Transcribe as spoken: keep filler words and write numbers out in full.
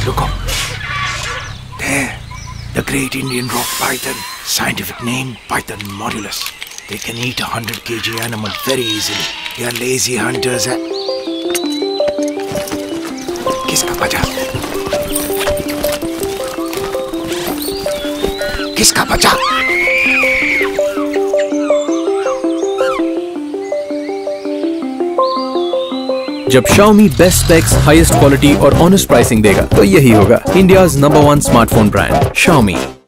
Look up. There. The great Indian rock python. Scientific name, Python modulus. They can eat a hundred kilogram animal very easily. They are lazy hunters. किसका बचा? किसका बचा? जब Xiaomi best specs, highest quality और honest pricing देगा तो यही होगा India's number one smartphone brand Xiaomi।